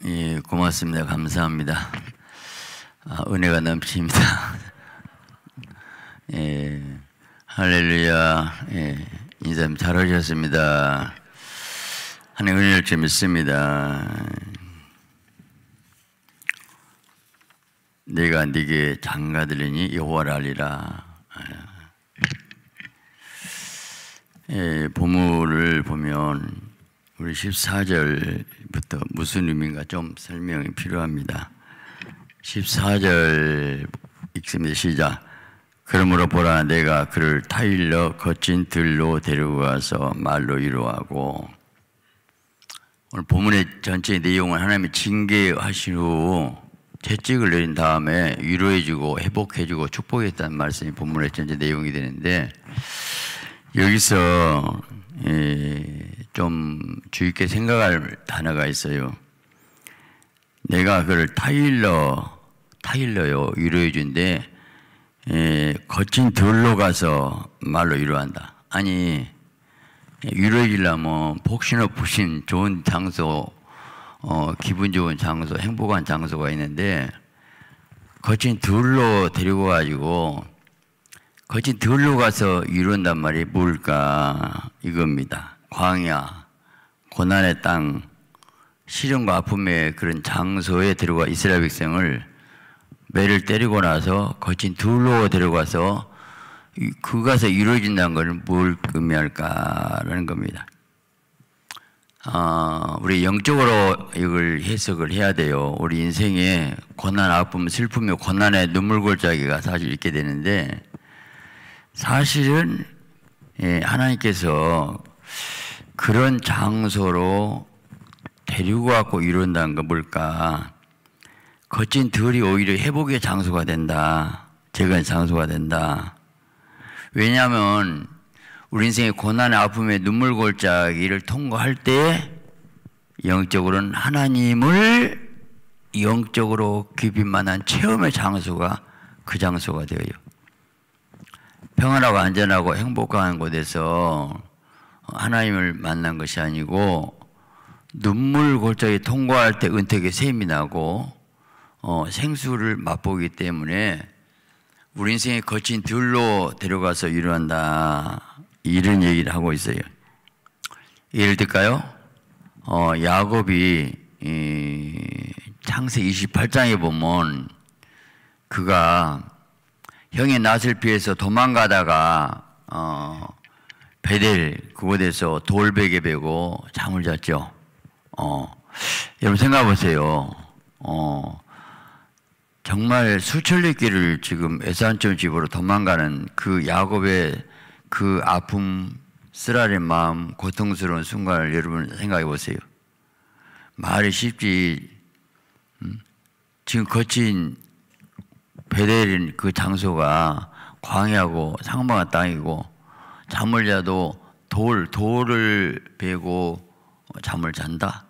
예, 고맙습니다. 감사합니다. 은혜가 넘칩니다. 예, 할렐루야. 예, 인사님 잘 오셨습니다. 하나님 은혜를 좀 믿습니다. 내가 네게 장가들리니 여호와를 알리라. 예, 보물을 보면 우리 14절부터 무슨 의미인가 좀 설명이 필요합니다. 14절 읽습니다. 시작. 그러므로 보라, 내가 그를 타일러 거친 들로 데리고 가서 말로 위로하고. 오늘 본문의 전체 내용은 하나님이 징계하신 후 채찍을 내린 다음에 위로해주고 회복해주고 축복했다는 말씀이 본문의 전체 내용이 되는데, 여기서 좀 주의 깊게 생각할 단어가 있어요. 내가 그를 타일러요 위로해 준데 거친 들로 가서 말로 위로한다. 아니, 위로해 주려면 폭신업신 좋은 장소, 기분 좋은 장소, 행복한 장소가 있는데 거친 들로 데리고 가지고 거친 들로 가서 위로한단 말이 뭘까? 이겁니다. 광야, 고난의 땅, 시련과 아픔의 그런 장소에 데려가 이스라엘 백성을 매를 때리고 나서 거친 들로 데려가서 그 가서 이루어진다는 것을 뭘 의미할까라는 겁니다. 우리 영적으로 이걸 해석을 해야 돼요. 우리 인생에 고난, 아픔, 슬픔의 고난의 눈물골짜기가 사실 있게 되는데, 사실은 하나님께서 그런 장소로 데리고 갖고 이룬다는 건 뭘까? 거친 들이 오히려 회복의 장소가 된다. 재건의 장소가 된다. 왜냐하면 우리 인생의 고난의 아픔의 눈물 골짜기를 통과할 때 영적으로는 하나님을 영적으로 깊이 만난 체험의 장소가 그 장소가 되어요. 평안하고 안전하고 행복한 곳에서 하나님을 만난 것이 아니고 눈물 골짜기 통과할 때 은택의 샘이 나고 생수를 맛보기 때문에 우리 인생의 거친 들로 데려가서 위로한다, 이런 얘기를 하고 있어요. 예를 들까요? 야곱이 창세기 28장에 보면 그가 형의 낯을 피해서 도망가다가 베델 그곳에서 돌베개 베고 잠을 잤죠. 여러분 생각해 보세요. 정말 수천리 길을 지금 에사온촌 집으로 도망가는 그 야곱의 그 아픔, 쓰라린 마음, 고통스러운 순간을 여러분 생각해 보세요. 말이 쉽지. 지금 거친 베델인 그 장소가 광야고 상방한 땅이고, 잠을 자도 돌을 베고 잠을 잔다.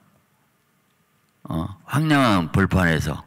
황량한 벌판에서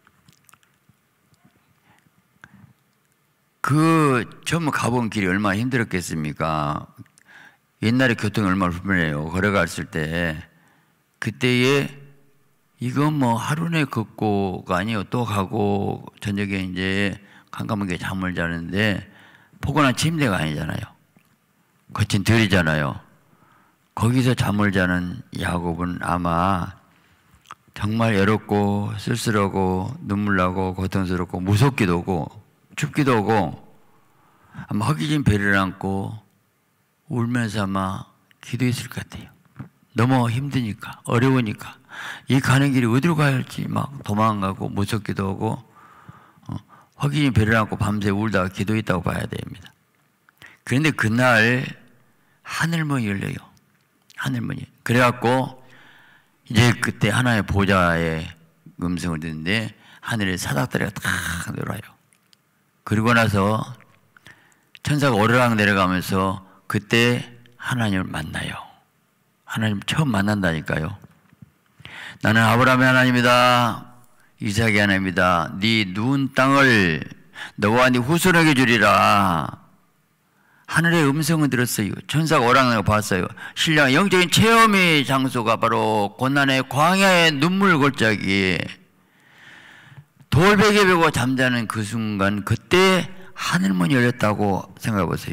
그 처음 가본 길이 얼마나 힘들었겠습니까? 옛날에 교통이 얼마나 불편해요. 걸어갔을 때 그때에 이건 뭐 하루 내 걷고가 아니에요. 또 가고 저녁에 이제 깜깜하게 잠을 자는데 포근한 침대가 아니잖아요. 거친 들이잖아요. 거기서 잠을 자는 야곱은 아마 정말 외롭고 쓸쓸하고 눈물 나고 고통스럽고 무섭기도 하고 춥기도 하고 아마 허기진 배를 안고 울면서 아마 기도했을 것 같아요. 너무 힘드니까, 어려우니까. 이 가는 길이 어디로 가야 할지 막 도망가고 무섭기도 하고 허기진 배를 안고 밤새 울다가 기도했다고 봐야 됩니다. 그런데 그날 하늘문이 열려요. 하늘문이. 그래갖고 이제 그때 하나의 보좌의 음성을 듣는데 하늘에 사닥다리가 탁 내려와요. 그리고 나서 천사가 오르락 내려가면서 그때 하나님을 만나요. 하나님 처음 만난다니까요. 나는 아브라함의 하나님이다, 이삭의 하나님이다. 네 누운 땅을 너와 네 후손에게 주리라. 하늘의 음성을 들었어요. 천사가 오락나가 봤어요. 신령한 영적인 체험의 장소가 바로 고난의 광야의 눈물 골짜기에 돌베개 베고 잠자는 그 순간, 그때 하늘문이 열렸다고 생각해 보세요.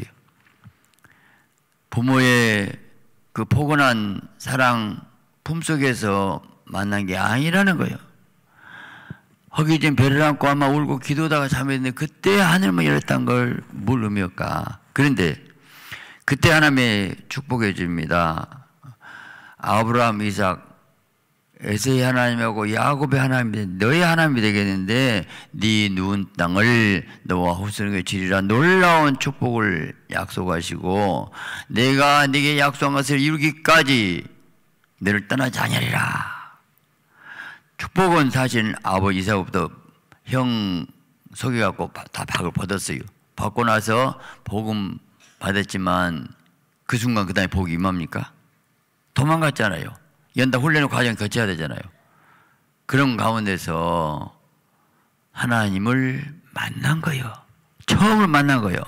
부모의 그 포근한 사랑 품속에서 만난 게 아니라는 거예요. 허기진 배를 안고 아마 울고 기도하다가 잠이 드는데 그때 하늘문이 열렸다는 걸 뭘 의미할까? 그런데 그때 하나님의 축복해 줍니다. 아브라함, 이삭, 에서의 하나님하고 야곱의 하나님이 너의 하나님이 되겠는데 네 누운 땅을 너와 후손에게 주리라 놀라운 축복을 약속하시고 내가 네게 약속한 것을 이루기까지 너를 떠나지 아니하리라. 축복은 사실 아버지 이삭부터 형 속여갖고 다 박을 받았어요. 받고 나서 복음 받았지만 그 순간 그 다음에 복이 임합니까? 도망갔잖아요. 연다 훈련의 과정 거쳐야 되잖아요. 그런 가운데서 하나님을 만난 거예요. 처음으로 만난 거예요.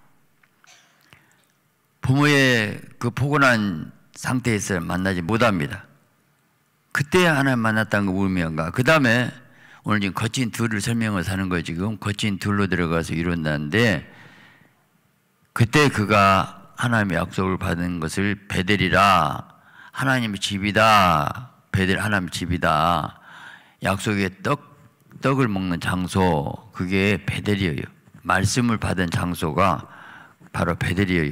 부모의 그 포근한 상태에서 만나지 못합니다. 그때 하나님 만났다는 거 의미한가? 그 다음에 오늘 지금 거친 둘을 설명을 하는 거예요. 지금 거친 둘로 들어가서 이룬다는데 그때 그가 하나님의 약속을 받은 것을 베델이라 하나님의 집이다. 베델 하나님의 집이다. 약속의 떡을 먹는 장소, 그게 베델이에요. 말씀을 받은 장소가 바로 베델이에요.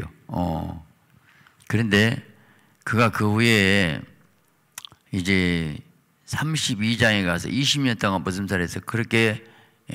그런데 그가 그 후에 이제 32장에 가서 20년 동안 머슴살에서 그렇게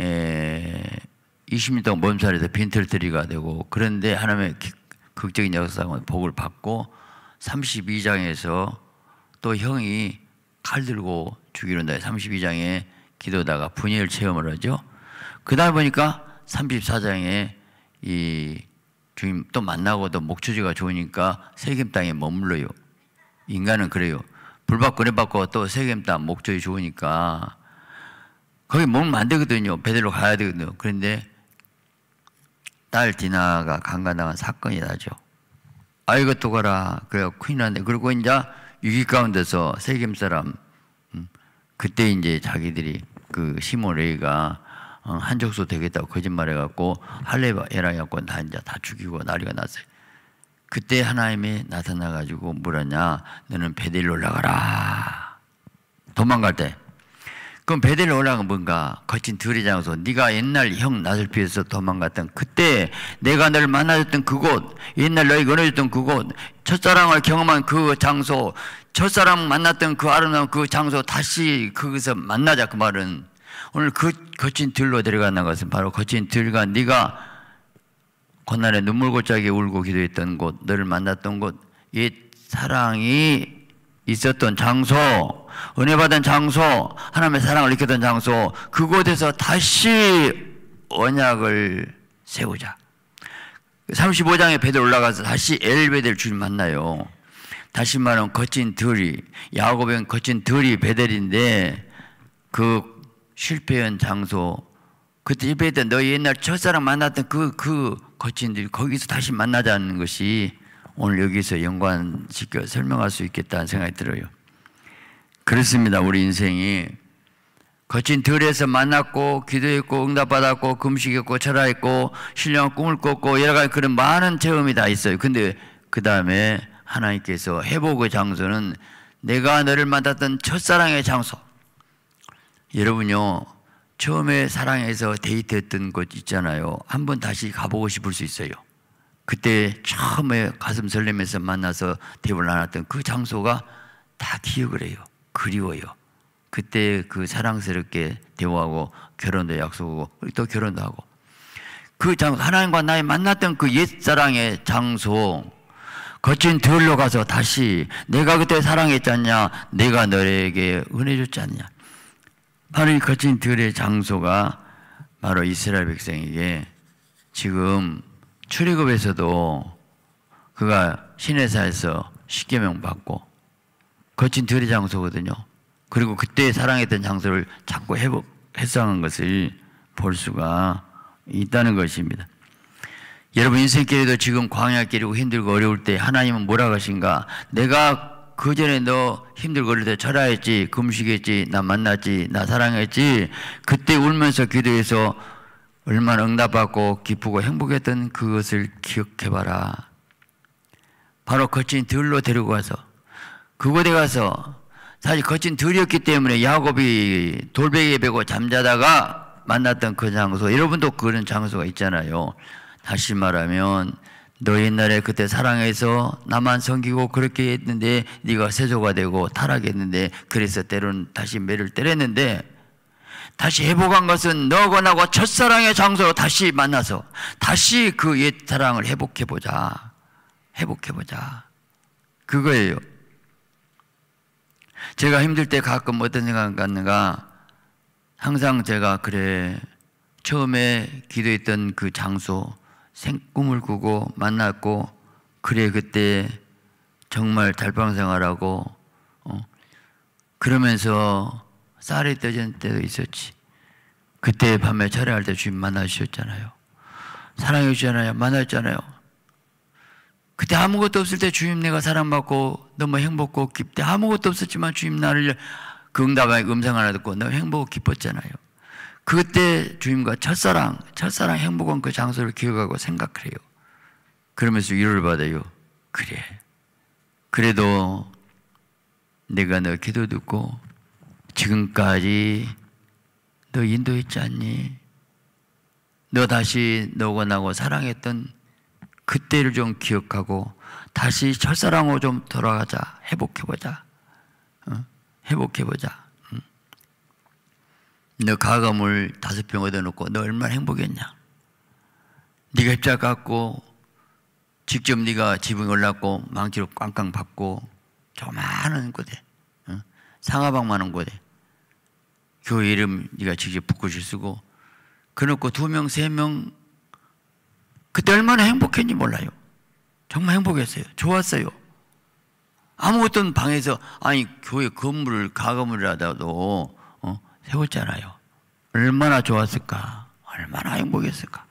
20년 동안 머슴살에서 빈털터리가 되고, 그런데 하나님의 극적인 역사와 복을 받고 32장에서 또 형이 칼 들고 죽이는다. 32장에 기도다가 분열 체험을 하죠. 그 다음에 보니까 34장에 이 주님 또 만나고도 목초지가 좋으니까 세겜 땅에 머물러요. 인간은 그래요. 불받고 은혜받고 또 세겜 땅 목초지 좋으니까 거기 머물면 안 되거든요. 베델로 가야 되거든요. 그런데 딸 디나가 강간당한 사건이 나죠. 아이고 또 가라. 그래 큰일 났네. 그리고 이제 위기 가운데서 세겜 사람 그때 이제 자기들이 그 시몬 레이가 한족소 되겠다고 거짓말해갖고 할례라 해갖고 다 이제 다 죽이고 난리가 났어요. 그때 하나님이 나타나가지고 뭐라냐? 너는 베델로 올라가라. 도망갈 때. 그럼 베델로 올라가면 뭔가? 거친 들의 장소. 네가 옛날 형 나설피에서 도망갔던 그때 내가 너를 만나줬던 그곳, 옛날 너희가 은혜줬던 그곳, 첫사랑을 경험한 그 장소, 첫사랑 만났던 그 아름다운 그 장소 다시 거기서 만나자. 그 말은 오늘 그 거친 들로 데려가는 것은 바로 거친 들과 네가 고난의 눈물골짜기에 울고 기도했던 곳, 너를 만났던 곳, 옛 사랑이 있었던 장소, 은혜 받은 장소, 하나님의 사랑을 느꼈던 장소, 그곳에서 다시 언약을 세우자. 35장에 베델 올라가서 다시 엘베델 주님 만나요. 다시 말하면 거친 들이, 야곱은 거친 들이 베델인데 그 실패한 장소, 그때 실패했던 너 옛날 첫사랑 만났던 그 거친 들, 거기서 다시 만나자는 것이 오늘 여기서 연관시켜 설명할 수 있겠다는 생각이 들어요. 그렇습니다. 우리 인생이 거친 들에서 만났고 기도했고 응답받았고 금식했고 철화했고 신령한 꿈을 꿨고 여러 가지 그런 많은 체험이 다 있어요. 근데 그 다음에 하나님께서 회복의 장소는 내가 너를 만났던 첫사랑의 장소. 여러분요, 처음에 사랑해서 데이트했던 곳 있잖아요. 한번 다시 가보고 싶을 수 있어요. 그때 처음에 가슴 설레면서 만나서 대화를 나눴던 그 장소가 다 기억을 해요. 그리워요. 그때 그 사랑스럽게 대화하고 결혼도 약속하고 또 결혼도 하고 그 장소, 하나님과 나의 만났던 그 옛사랑의 장소, 거친 들로 가서 다시 내가 그때 사랑했지 않냐, 내가 너에게 은혜 줬지 않냐. 바로 이 거친 들의 장소가 바로 이스라엘 백성에게 지금 출애굽에서도 그가 시내사에서 십계명 받고 거친 들의 장소거든요. 그리고 그때 사랑했던 장소를 자꾸 회상한 것을 볼 수가 있다는 것입니다. 여러분 인생길에도 지금 광야길이고 힘들고 어려울 때 하나님은 뭐라고 하신가? 내가 그전에 너 힘들고 어릴 때 철야했지, 금식했지, 나 만났지, 나 사랑했지. 그때 울면서 기도해서 얼마나 응답받고 기쁘고 행복했던 그것을 기억해봐라. 바로 거친 들로 데리고 가서 그곳에 가서 사실 거친 들이었기 때문에 야곱이 돌베개에 베고 잠자다가 만났던 그 장소, 여러분도 그런 장소가 있잖아요. 다시 말하면 너 옛날에 그때 사랑해서 나만 섬기고 그렇게 했는데 네가 세조가 되고 타락했는데 그래서 때로는 다시 매를 때렸는데 다시 회복한 것은 너하고 나하고 첫사랑의 장소로 다시 만나서 다시 그 옛사랑을 회복해보자. 회복해보자. 그거예요. 제가 힘들 때 가끔 어떤 생각 갖는가? 항상 제가 그래 처음에 기도했던 그 장소 꿈을 꾸고 만났고 그래 그때 정말 달방생활하고 그러면서 쌀이 떠진 때도 있었지. 그때 밤에 철야할 때 주님 만나주셨잖아요. 사랑해 주잖아요. 만났잖아요. 그때 아무것도 없을 때 주님 내가 사랑받고 너무 행복하고 기쁘대. 아무것도 없었지만 주님 나를 그 응답의 음성 하나 듣고 너무 행복하고 기뻤잖아요. 그때 주님과 첫사랑 행복한 그 장소를 기억하고 생각을 해요. 그러면서 위로를 받아요. 그래. 그래도 내가 너 기도 듣고 지금까지 너 인도했지 않니? 너 다시 너고 나고 사랑했던 그때를 좀 기억하고 다시 첫사랑으로 좀 돌아가자. 회복해보자. 회복해보자. 너 가감을 5병 얻어놓고 너 얼마나 행복했냐? 네가 입자 깎고 직접 네가 지붕에 올랐고 망치로 꽝꽝 밟고 조그마한 곳에 상하방만한 곳에 교회 이름 네가 직접 붓글씨 쓰고 그놓고 2명 3명 그때 얼마나 행복했는지 몰라요. 정말 행복했어요. 좋았어요. 아무것도 없는 방에서 아니 교회 건물을 가건물을 하다도 세웠잖아요. 얼마나 좋았을까? 얼마나 행복했을까?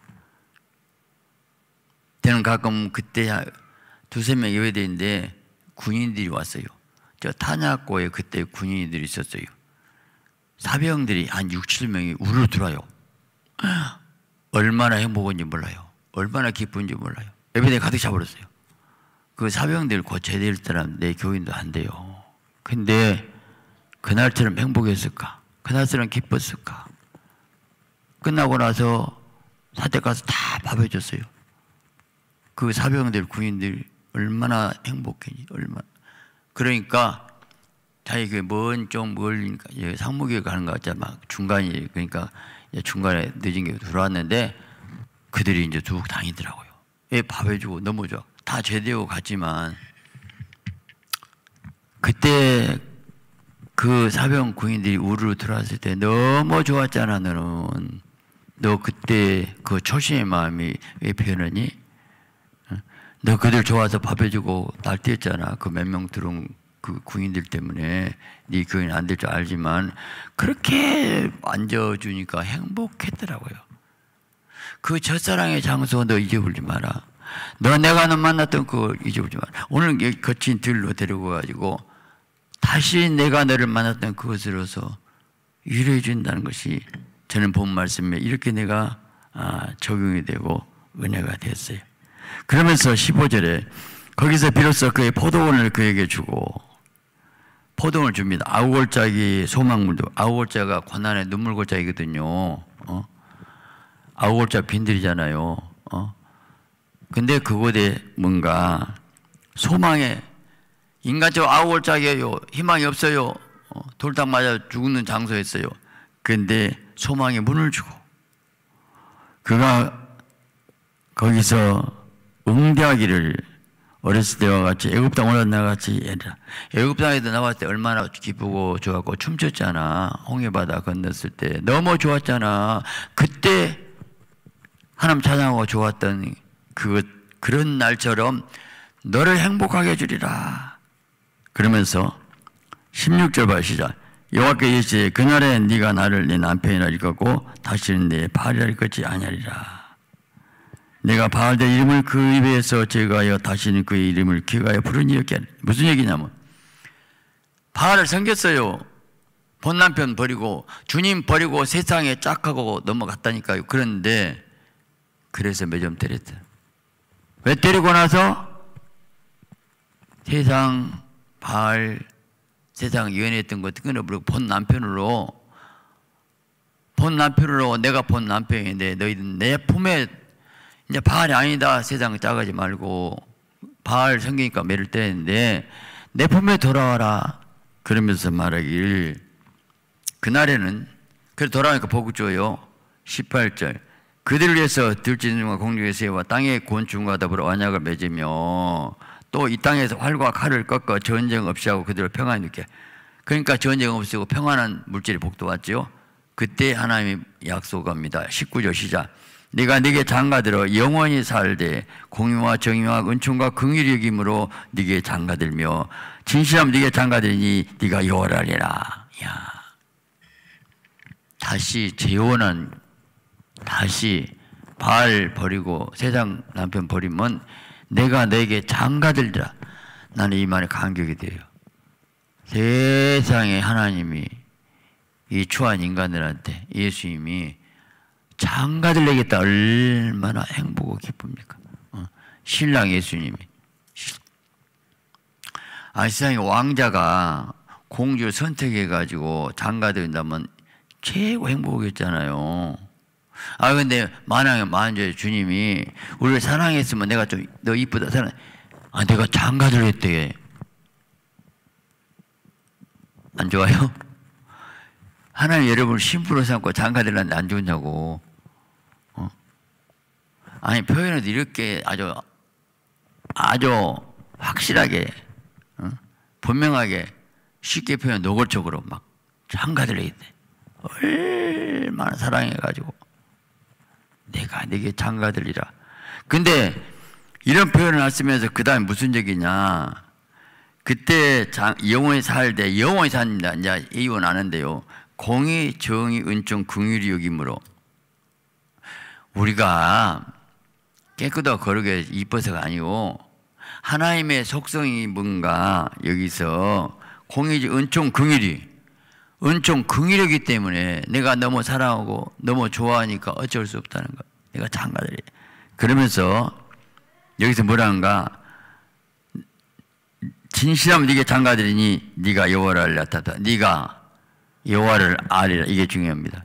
저는 가끔 그때 2-3명 예배드리는데 군인들이 왔어요. 저 탄약고에 그때 군인들이 있었어요. 사병들이 한 6-7명이 우르르 들어와요. 얼마나 행복한지 몰라요. 얼마나 기쁜지 몰라요. 예배당에 가득 차버렸어요. 그 사병들 곧 제대할 사람 내 교인도 안 돼요. 근데 그날처럼 행복했을까? 그날처럼 기뻤을까? 끝나고 나서 사택 가서 다 밥 해줬어요. 그 사병들, 군인들 얼마나 행복했니? 얼마나. 그러니까 자기 그 먼 쪽 멀리니까 상무교회 가는 거 같잖아. 막 중간이 그러니까 중간에 늦은 게 들어왔는데 그들이 이제 쭉 다니더라고요. 밥 해주고 너무 좋아. 다 제대하고 갔지만 그때 그 사병 군인들이 우르르 들어왔을 때 너무 좋았잖아. 너는 너 그때 그 초심의 마음이 왜 표현하니? 너 그들 좋아서 밥 해주고 날뛰었잖아. 그 몇 명 들어온 그 군인들 때문에 네 교인 안 될 줄 알지만 그렇게 앉아주니까 행복했더라고요. 그 첫사랑의 장소 너 잊어버리지 마라. 너 내가 너 만났던 그거 잊어버리지 마라. 오늘 거친 들로 데리고 가지고 다시 내가 너를 만났던 그것으로서 위로해 준다는 것이 저는 본 말씀에 이렇게 내가 적용이 되고 은혜가 됐어요. 그러면서 15절에 거기서 비로소 그의 포도원을 그에게 주고 포도원을 줍니다. 아우골짜기 소망물도 아우골짜가 고난의 눈물골짜기거든요. 아우골짜 빈들이잖아요. 근데 그곳에 뭔가 소망의 인간적으로 아우골짜기예요. 희망이 없어요. 돌딱 맞아 죽는 장소였어요. 그런데 소망의 문을 주고 그가 거기서 응대하기를 어렸을 때와 같이 애굽 땅 올라나 같이 애굽 땅에도 나왔을 때 얼마나 기쁘고 좋았고 춤췄잖아. 홍해바다 건넜을 때 너무 좋았잖아. 그때 하나님 찬양하고 좋았던 그런 날처럼 너를 행복하게 해주리라. 그러면서 16절 봐 시작. 여호와께 이르시되 그날에 네가 나를 네 남편이라 일컫고 다시는 내 발이라 일컫지 아니하리라. 내가 바알의 이름을 그 입에서 제거하여 다시는 그의 이름을 기억하여 부르니 여기야. 무슨 얘기냐면 바알을 섬겼어요. 본 남편 버리고 주님 버리고 세상에 짝하고 넘어갔다니까요. 그런데 그래서 몇 점 때렸다. 왜 때리고 나서 세상 바알 세상 연애했던 거 끊어버리고 본 남편으로 내가 본 남편인데 너희들 내 품에 이제 바알이 아니다. 세상 짜가지 말고 바알 섬기니까 매를 때렸는데 내 품에 돌아와라. 그러면서 말하길 그날에는 그래 돌아오니까 복을 줘요. 18절 그들을 위해서 들짐승과 공중의 새와 땅의 곤충과 더불어 언약을 맺으며 또 이 땅에서 활과 칼을 꺾어 전쟁 없이 하고 그들을 평안히 누게. 그러니까 전쟁 없이고 평안한 물질이 복도 왔지요. 그때 하나님이 약속합니다. 19절 시작. 네가 네게 장가들어 영원히 살되 공의와 정의와 은총과 긍휼히 여김으로 네게 장가들며 진실함 네게 장가들이니 네가 여호와라. 야, 다시 재혼한 다시 바알 버리고 세상 남편 버리면 내가 너에게 장가들리라. 나는 이 말에 감격이 돼요. 세상에 하나님이 이 추한 인간들한테 예수님이 장가들리겠다. 얼마나 행복하고 기쁩니까? 신랑 예수님이. 세상에 왕자가 공주를 선택해가지고 장가들인다면 최고 행복했잖아요. 근데 만약에 주님이 우리를 사랑했으면 내가 좀 너 이쁘다 사랑. 내가 장가들렸대. 안 좋아요? 하나님 여러분을 신부로 삼고 장가들렸는데 안 좋냐고. 표현을 이렇게 아주 확실하게, 분명하게 쉽게 표현 노골적으로 막 장가들리겠대. 얼마나 사랑해가지고 내가 네게 장가들리라. 근데 이런 표현을 쓰면서 그 다음에 무슨 얘기냐. 그때 영원히 살되 영원히 삽니다. 이제 이유는 아는데요. 공의, 정의, 은총, 긍휼이 여김으로 우리가 깨끗하고 거룩해 이뻐서가 아니고 하나님의 속성이 뭔가 여기서 공의, 은총, 긍휼이 은총, 긍휼이기 때문에 내가 너무 사랑하고 너무 좋아하니까 어쩔 수 없다는 것. 내가 장가들이. 그러면서 여기서 뭐라는가? 진실하면 네게 장가들이니 네가 여호와를 나타다. 네가 여호와를 아리라. 이게 중요합니다.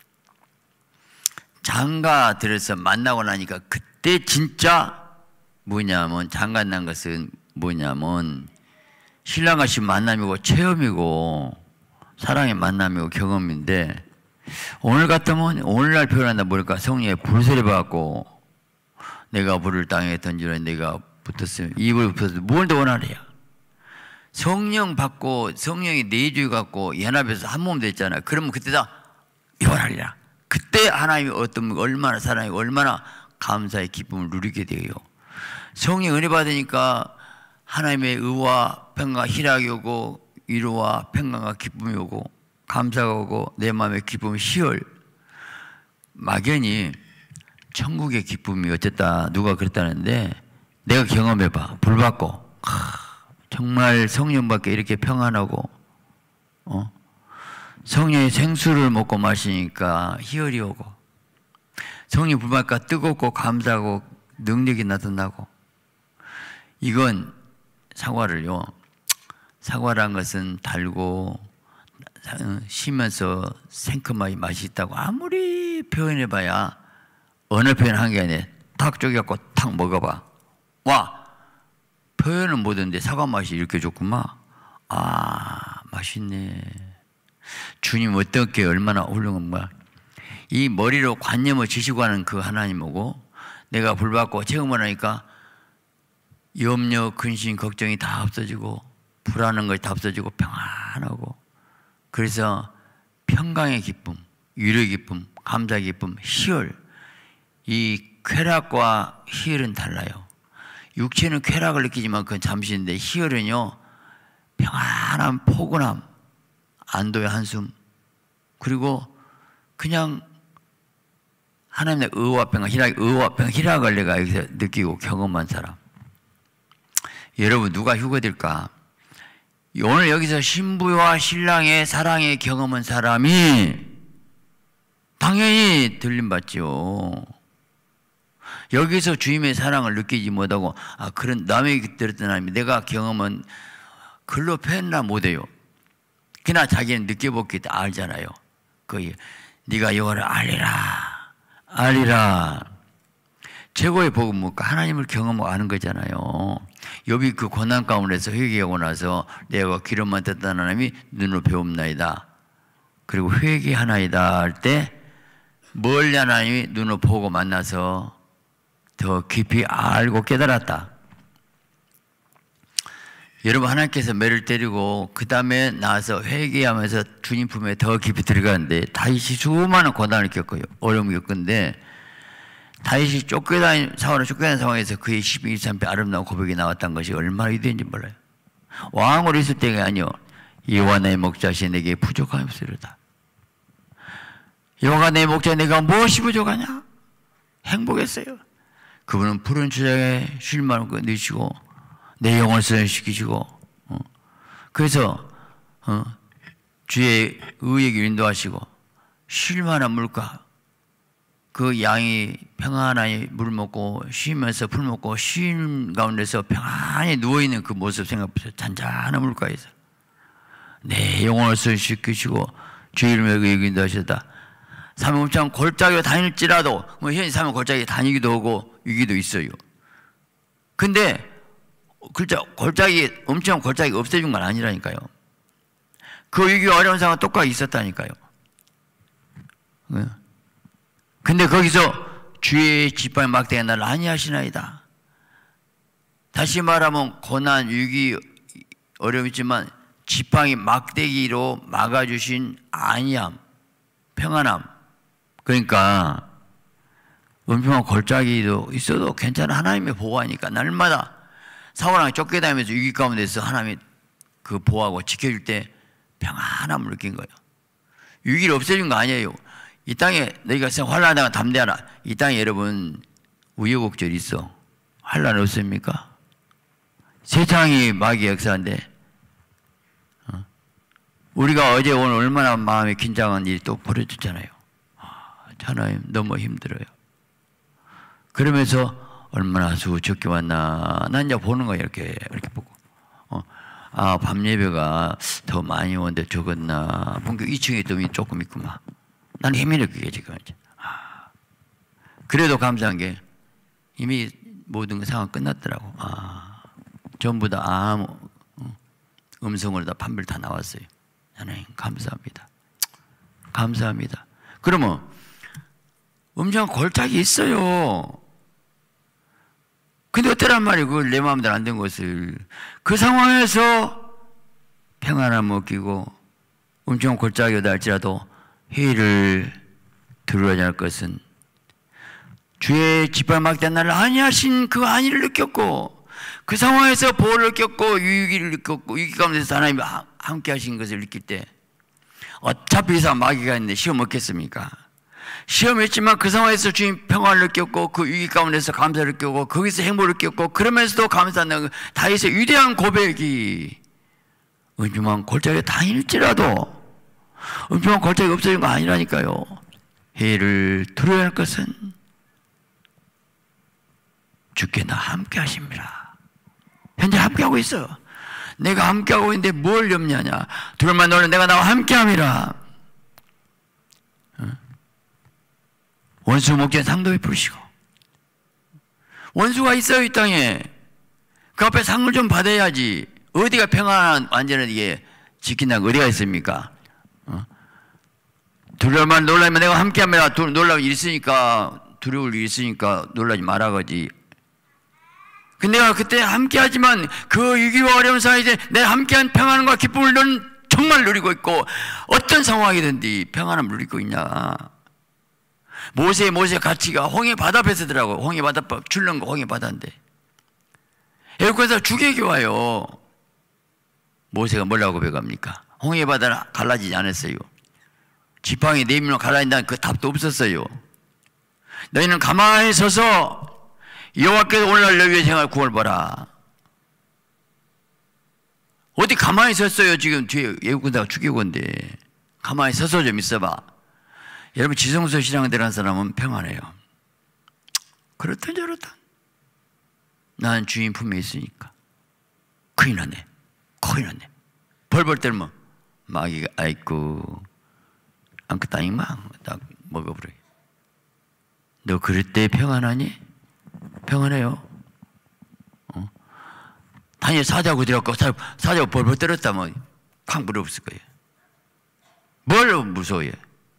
장가들어서 만나고 나니까 그때 진짜 뭐냐면 장가난 것은 뭐냐면 신랑과 신 만남이고 체험이고 사랑의 만남이고 경험인데 오늘 같으면 오늘날 표현한다 뭐랄까 성령의 불세를 받고 내가 불을 땅에 던지려 내가 붙었으면 입을 붙어서 뭘 더 원하래요. 성령 받고 성령이 내주에 갖고 연합해서 한 몸 됐잖아요. 그러면 그때 다 원하리라. 그때 하나님이 어떤 얼마나 사랑이고 얼마나 감사의 기쁨을 누리게 돼요. 성령 은혜 받으니까 하나님의 의와 평강 희락이 오고 위로와 평강과 기쁨이 오고 감사가 오고 내 마음의 기쁨이 희열. 막연히 천국의 기쁨이 어쨌다 누가 그랬다는데 내가 경험해봐. 불 받고 정말 성령밖에 이렇게 평안하고 성령의 생수를 먹고 마시니까 희열이 오고 성령 불 받으니까 뜨겁고 감사하고 능력이 나타나고. 이건 사과를요. 사과란 것은 달고 쉬면서 생크맛이 맛있다고 아무리 표현해봐야 언어 표현한 게 아니라 탁 쪼개갖고 탁 먹어봐. 와 표현은 못했는데 사과 맛이 이렇게 좋구만. 맛있네. 주님 어떻게 얼마나 훌륭한 거야. 이 머리로 관념을 지시고 하는 그 하나님하고 내가 불받고 체험을 하니까 염려, 근심, 걱정이 다 없어지고 불안한 것이 다 없어지고 평안하고 그래서 평강의 기쁨, 위로의 기쁨, 감사의 기쁨, 희열. 이 쾌락과 희열은 달라요. 육체는 쾌락을 느끼지만 그건 잠시인데 희열은요 평안한 포근함, 안도의 한숨 그리고 그냥 하나님의 의와 평안, 희락을 내가 여기서 느끼고 경험한 사람. 여러분 누가 휴거될까? 오늘 여기서 신부와 신랑의 사랑의 경험한 사람이 당연히 들림받죠. 여기서 주님의 사랑을 느끼지 못하고 그런 남에게 들었던 하나님이 내가 경험은 글로 표현나 못해요. 그러나 자기는 느껴봤기 때문에 알잖아요. 네가 이거를 알리라. 최고의 복은 뭘까? 하나님을 경험하고 아는 거잖아요. 욥이 그 고난 가운데서 회개하고 나서 내가 귀로만 듣던 하나님이 눈으로 배움나이다. 그리고 회개하나이다 할 때 멀리 하나님이 눈으로 보고 만나서 더 깊이 알고 깨달았다. 여러분 하나님께서 매를 때리고 그 다음에 나와서 회개하면서 주님 품에 더 깊이 들어가는데 다윗이 수많은 고난을 겪어요. 어려움을 겪는데 다윗이 사울을 쫓겨다니는 상황에서 그의 12, 13배 아름다운 고백이 나왔다는 것이 얼마나 위대한지 몰라요. 왕으로 있을 때가 아니요. 여호와 나의 목자시 내게 부족함이 없으리로다. 여호와가 내 목자 내가 무엇이 부족하냐? 행복했어요. 그분은 푸른 추장에 쉴만한 거 넣으시고 내 영혼을 수련시키시고 그래서 주의 의에게 인도하시고 쉴만한 물가 그 양이 평안하게 물 먹고 쉬면서 풀 먹고 쉼 가운데서 평안히 누워있는 그 모습 생각보세요. 잔잔한 물가에서 내 영혼을 수련시키시고 주의 이름에 의에게 인도하셨다. 사면 엄청 골짜기로 다닐지라도 현재 사면 골짜기에 다니기도 하고 위기도 있어요. 근데 엄청 골짜기 없애준 건 아니라니까요. 그 위기와 어려운 상황은 똑같이 있었다니까요. 근데 거기서 주의 지팡이 막대가 나를 안위하시나이다. 다시 말하면 고난, 위기, 어려움 있지만 지팡이 막대기로 막아주신 안위함, 평안함. 그러니까 은평한 골짜기도 있어도 괜찮아. 하나님의 보호하니까 날마다 사울왕이 쫓겨다니면서 위기 가운데서 하나님이 그 보호하고 지켜줄 때 평안함을 느낀 거예요. 위기를 없애준 거 아니에요. 이 땅에 너희가 환난하다가 담대하라. 이 땅에 여러분 우여곡절이 있어. 환난 없습니까? 세상이 마귀의 역사인데 우리가 어제 오늘 얼마나 마음이 긴장한 일이 또 벌어졌잖아요. 하나님 너무 힘들어요. 그러면서 얼마나 적게 왔나. 난 이제 보는 거예요. 이렇게 보고. 밤 예배가 더 많이 오는데 적었나. 본격 2층에 또 조금 있구만. 난 힘이 느끼게 지금. 그래도 감사한 게 이미 모든 상황 끝났더라고. 전부 다 아무 음성으로 다 판별 다 나왔어요. 하나님 감사합니다. 감사합니다. 그러면 엄청 골짜기 있어요. 근데 어쩌란 말이에요. 그걸 내 마음대로 안 된 것을. 그 상황에서 평안함 얻기고 엄청 골짜기다 할지라도 회의를 들으려지 않을 것은 주의 지팡이 막대 나를 안위하신 그 안위를 느꼈고 그 상황에서 보호를 느꼈고 위기를 느꼈고 위기 가운데서 하나님이 함께 하신 것을 느낄 때 어차피 이 사람 마귀가 있는데 시험 얻겠습니까? 시험했지만 그 상황에서 주님 평화를 느꼈고 그 위기 가운데서 감사를 느꼈고 거기서 행복을 느꼈고 그러면서도 감사하는 다윗의 위대한 고백이 은중한 골짜기에 다닐지라도 은중한 골짜기가 없어진 거 아니라니까요. 회의를 들어야 할 것은 주께 나 함께 하십니다. 현재 함께 하고 있어. 내가 함께 하고 있는데 뭘 염려하냐. 두려움만 너는 내가 나와 함께 함이라. 원수 목전 상도 베푸시고 원수가 있어요. 이 땅에 그 앞에 상을 좀 받아야지. 어디가 평안한 완전하게 지킨다는 거 어디가 있습니까? 두려움만 놀라면 내가 함께하면 놀라울 일 있으니까 두려울 일 있으니까 놀라지 말아가지. 근데 내가 그때 함께하지만 그 위기와 어려운 상황에 내가 함께한 평안과 기쁨을 너는 정말 누리고 있고 어떤 상황이든지 평안함을 누리고 있냐. 모세 가치가 홍해 바다 앞에서더라고. 홍해 바다 출렁거 홍해 바다인데 애국에서 죽에게 와요. 모세가 뭐라고 고백합니까? 홍해 바다는 갈라지지 않았어요. 지팡이 내밀로 갈라진다는 그 답도 없었어요. 너희는 가만히 서서 여호와께서 오늘날 너희의 생활 구원을 보라. 어디 가만히 섰어요? 지금 뒤에 예국군대가 죽이고 있는데 가만히 서서 좀 있어봐. 여러분, 지성소 신앙에 들어간 사람은 평안해요. 그렇든 저렇든 나는 주인 품에 있으니까. 큰일 났네, 큰일 났네. 벌벌 떨면 마귀가 아이고 아무것도 아니고 막 딱 먹어버려. 너 그럴 때 평안하니? 평안해요. 단일 사자고 들어갔고 사자고 벌벌 떨었다면 팍 물어봤을 거예요. 뭘 무서워해?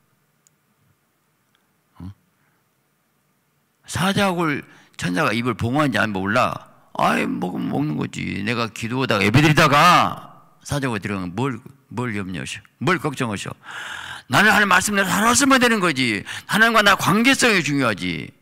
사자굴 천사가 입을 봉하는지 안 몰라. 아이, 먹는 거지. 내가 기도하다가 예배드리다가 사자굴 들어가면 뭘 염려하셔? 뭘 걱정하셔? 나는 하나님 말씀대로 살았으면 되는 거지. 하나님과 나 관계성이 중요하지.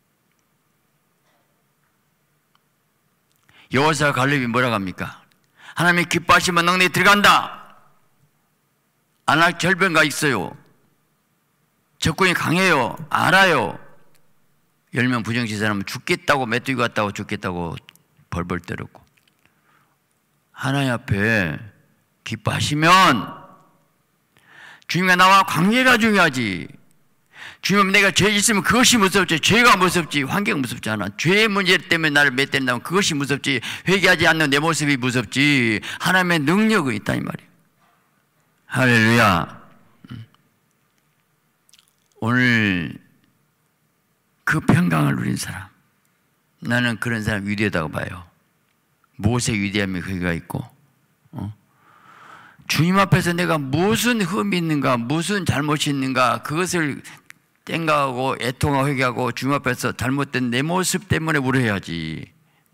여호사 갈렙이 뭐라고 합니까? 하나님이 기뻐하시면 너네 들어간다. 안할 절병가 있어요. 적군이 강해요. 알아요. 10명 부정시 사람은 죽겠다고 메뚜기 같다고 죽겠다고 벌벌 떨었고, 하나님 앞에 기뻐하시면 주님과 나와 관계가 중요하지. 주님, 내가 죄 있으면 그것이 무섭지. 죄가 무섭지 환경이 무섭지 않아. 죄의 문제 때문에 나를 맺댄다면 그것이 무섭지, 회개하지 않는 내 모습이 무섭지. 하나님의 능력이 있다 이 말이에요. 할렐루야. 오늘 그 평강을 누린 사람, 나는 그런 사람 위대하다고 봐요. 무엇의 위대함이 거기가 있고, 주님 앞에서 내가 무슨 흠이 있는가, 무슨 잘못이 있는가, 그것을 땡가하고 애통하고 회개하고 주님 앞에서 잘못된 내 모습 때문에 울어야지.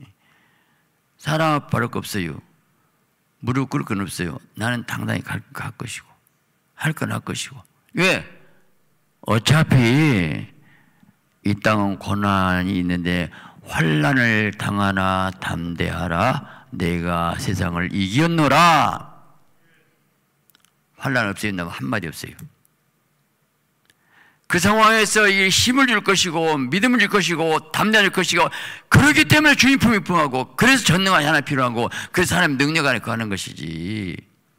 사람 앞 바를 거 없어요. 무릎 꿇을 건 없어요. 나는 당당히 갈 것이고 할 건 할 것이고. 왜? 어차피 이 땅은 고난이 있는데 환난을 당하나 담대하라. 내가 세상을 이겼노라. 환난 없어요? 한마디 없어요. 그 상황에서 이 힘을 줄 것이고 믿음을 줄 것이고 담대할 것이고, 그렇기 때문에 주님 품이 품하고, 그래서 전능한 하나 필요하고, 그래서 하나님 능력 안에 거하는 것이지.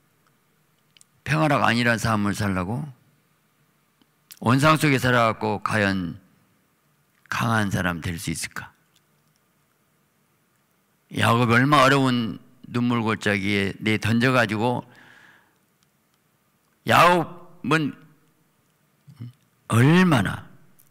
평화라가 아니란 삶을 살라고? 원상 속에 살아갖고 과연 강한 사람 될 수 있을까? 야곱이 얼마나 어려운 눈물 골짜기에 내 던져가지고, 야곱은 얼마나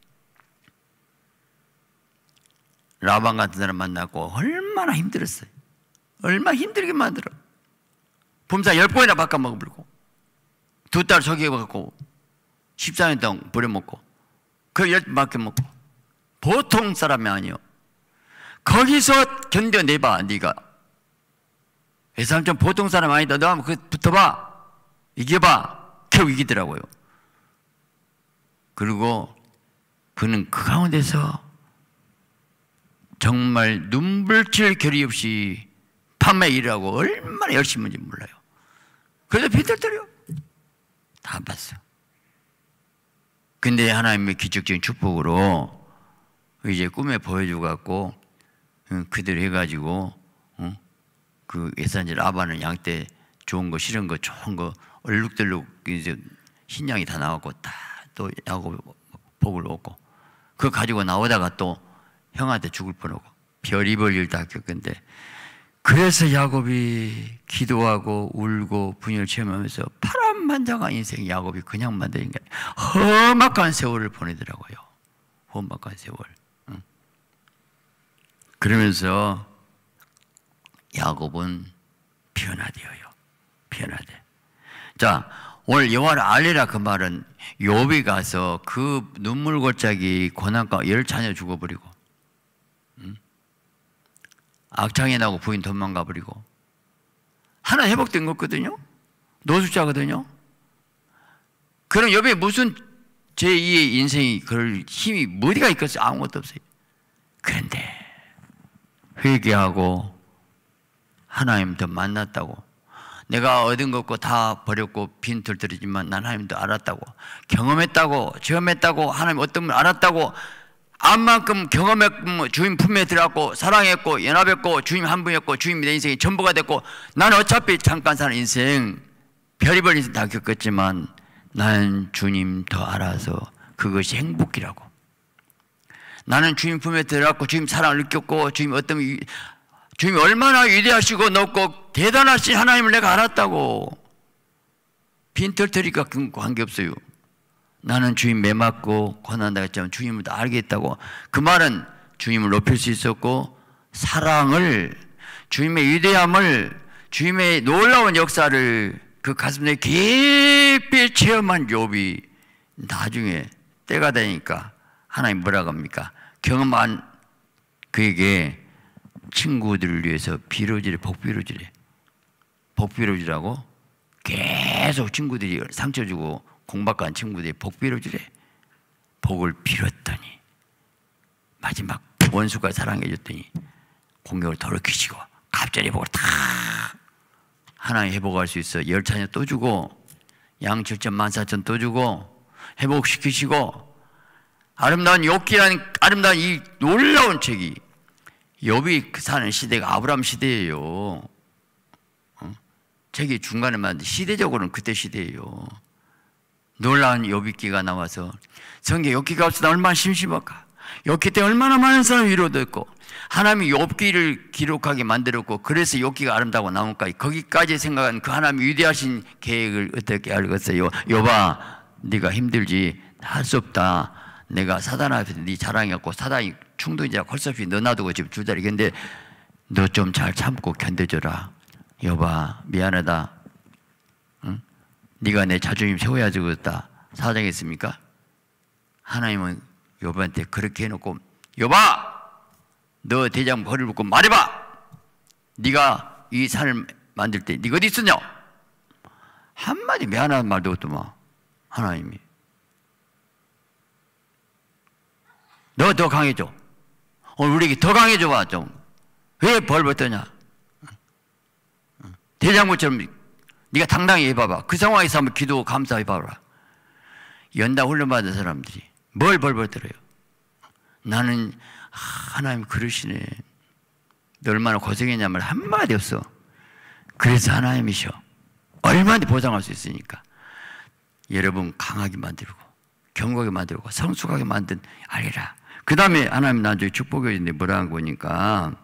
라반 같은 사람 만났고 얼마나 힘들었어요. 얼마나 힘들게 만들어. 범사 10번이나 바꿔먹어버리고 2딸 속여갖고 14년 동안 버려먹고 그 10번 바꿔먹고. 보통 사람이 아니요. 거기서 견뎌내봐. 네가 이 사람 좀 보통 사람 아니다. 너 한번 붙어봐. 이겨봐. 겨우 이기더라고요. 그리고 그는 그 가운데서 정말 눈불칠 겨리 없이 밤에 일하고 얼마나 열심히 했는지 몰라요. 그래도 비틀거려 다 봤어. 근데 하나님의 기적적인 축복으로 이제 꿈에 보여주고 갖고 그대로 해가지고 그 예산지 라반은 양 때 좋은 거 싫은 거 좋은 거 얼룩덜룩 이제 흰양이 다 나왔고 다 또 야곱 복을 얻고, 그거 가지고 나오다가 또 형한테 죽을 뻔하고 별의별 일 다 겪은데, 그래서 야곱이 기도하고 울고 분열을 체험하면서 파란만장한 인생, 야곱이 그냥 만든 게 험악한 세월을 보내더라고요. 험악한 세월. 그러면서 야곱은 변화되어요. 변화돼. 자, 오늘 여호와를 알리라 그 말은 욥이 가서 그 눈물 골짜기 고난과 10자녀 죽어버리고, 악창이 나고 부인 도망가버리고, 하나 회복된 거거든요. 노숙자거든요. 그럼 욥이 무슨 제2의 인생이 그럴 힘이 어디가 있겠어요? 아무것도 없어요. 그런데 회개하고 하나님도 만났다고, 내가 얻은 것 없고 다 버렸고 빈털 들이지만 난 하나님도 알았다고, 경험했다고, 체험했다고, 하나님 어떤 분 알았다고, 암만큼 경험했고 주님 품에 들어갔고 사랑했고 연합했고 주님 한 분이었고 주님이 내 인생의 전부가 됐고 나는 어차피 잠깐 사는 인생 별의별 인생 다 겪었지만 나는 주님 더 알아서 그것이 행복이라고. 나는 주님 품에 들어갔고 주님 사랑을 느꼈고 주님이 얼마나 위대하시고 높고 대단하신 하나님을 내가 알았다고. 빈털터리가 관계없어요. 나는 주님 매맞고 고난당했다 했지만 주님을 다 알겠다고. 그 말은 주님을 높일 수 있었고 사랑을, 주님의 위대함을, 주님의 놀라운 역사를 그 가슴에 깊이 체험한 욥이 나중에 때가 되니까 하나님 뭐라고 합니까? 경험한 그에게 친구들을 위해서 빌어주래. 복빌어주라고 계속 친구들이 상처 주고 공박한 친구들이 복빌어주래. 복을 빌었더니 마지막 원수가 사랑해 줬더니 공격을 돌이키시고 갑자기 복을 탁 하나님 회복할 수 있어. 열차녀 또 주고 양 7천 14,000 또 주고 회복시키시고 아름다운 욥기라는 아름다운 이 놀라운 책이 욥이 사는 시대가 아브라함 시대예요. 책이 중간에 만든 시대적으로는 그때 시대예요. 놀라운 욥기가 나와서 성경에 욥기가 없어도 얼마나 심심할까. 욥기 때 얼마나 많은 사람이 위로됐고 하나님이 욥기를 기록하게 만들었고 그래서 욥기가 아름다고 나온까. 거기까지 생각한 그 하나님의 위대하신 계획을 어떻게 알겠어요? 욥아 네가 힘들지 할 수 없다. 내가 사단 앞에서 네 자랑이었고 사단이 충동이자 헐섭이 너 놔두고 지금 줄다리. 근데 너 좀 잘 참고 견뎌줘라. 여봐 미안하다. 응? 네가 내 자존심 세워야 되겠다. 사장했습니까? 하나님은 욥한테 그렇게 해놓고 여봐 너 대장 머리를 묶고 말해봐. 네가 이 산을 만들 때 네가 어디 있었냐? 한마디 미안한 말도 없더만. 하나님이 너 더 강해져. 오늘 우리에게 더 강해져봐. 좀 왜 벌벌 떠냐? 대장부처럼 네가 당당히 해봐봐. 그 상황에서 한번 기도 감사해봐라. 연다 훈련받은 사람들이 뭘 벌벌 떨어요? 나는 하나님 그러시네. 너 얼마나 고생했냐면 한마디 없어. 그래서 하나님이셔. 얼마나 보상할 수 있으니까. 여러분 강하게 만들고 견고하게 만들고 성숙하게 만든 아니라. 그 다음에 하나님 나중에 축복해 주는데 뭐라는 거니까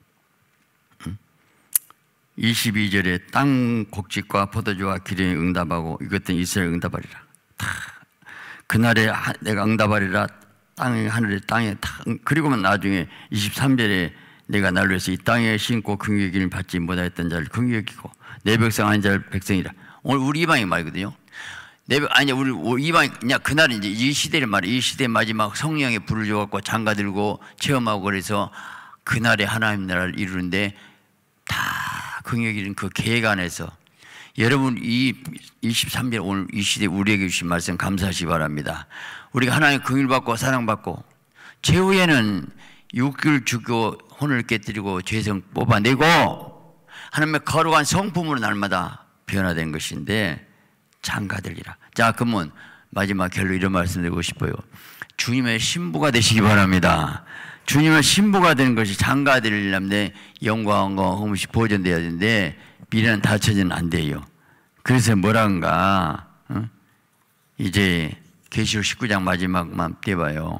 22절에 땅 곡식과 포도주와 기름에 응답하고 이것들은 이스라엘 응답하리라. 그날에 내가 응답하리라. 땅에 하늘에 땅에 그리고만 나중에 23절에 내가 날로 해서 이 땅에 심고 긍휼의 기름을 받지 못하였던 자를 긍휼히 여기고 내 백성 한 자를 백성이라. 오늘 우리 이방인 말이거든요. 우리 이방인 그냥 그날은 이제 이 시대를 말이에요. 이 시대 마지막 성령의 불을 줘갖고 장가 들고 체험하고 그래서 그날에 하나님 나라를 이루는데 다 긍휼의 기름 그 계획 안에서 여러분 이 23절 오늘 이 시대 우리에게 주신 말씀 감사하시기 바랍니다. 우리가 하나님 긍휼 받고 사랑받고 최후에는 육을 주고 혼을 깨뜨리고 죄성 뽑아내고 하나님의 거룩한 성품으로 날마다 변화된 것인데 장가들리라. 자 그러면 마지막 결론 이런 말씀드리고 싶어요. 주님의 신부가 되시기 바랍니다. 주님의 신부가 되는 것이 장가들리려면 영광과 흠없이 보존돼야 되는데 미래는 닫혀지는 안 돼요. 그래서 뭐란가 이제 계시록 19장 마지막만 떼봐요.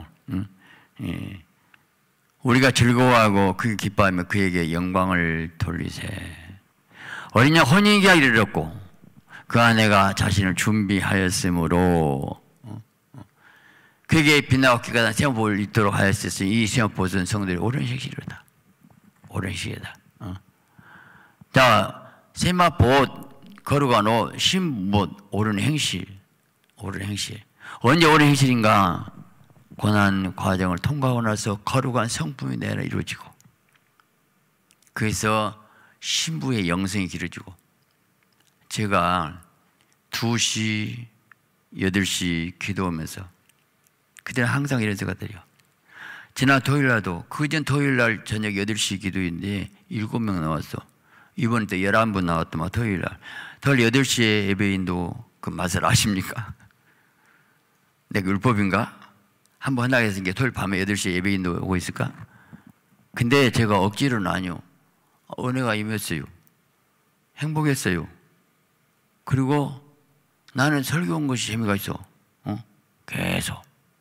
우리가 즐거워하고 그게 기뻐하며 그에게 영광을 돌리세. 어린 양 혼인기한이 이르렀고 그 아내가 자신을 준비하였으므로 그에게 빛나고 기가 세마포를 입도록 하였으니 이 세마포는 성들이 오랜 식이로다. 오랜 식이다. 자 세마포 거룩한 옷, 신옷, 옳은 행실, 옳은 행실. 언제 옳은 행실인가? 고난 과정을 통과하고 나서 거룩한 성품이 내라 이루어지고, 그래서 신부의 영성이 길어지고. 제가 2시, 8시 기도하면서 그때는 항상 이런 생각들이요. 지난 토요일날도 그전 토요일날 저녁 8시 기도인데 7명 나왔어. 이번에 또 11분 나왔더만 토요일날. 토요일 8시에 예배인도 그 맛을 아십니까? 내가 율법인가? 한번 한다고 해서 이게 토요일 밤에 8시에 예배인도 오고 있을까? 근데 제가 억지로는 아니요. 은혜가 임했어요. 행복했어요. 그리고 나는 설교 온 것이 재미가 있어. 계속.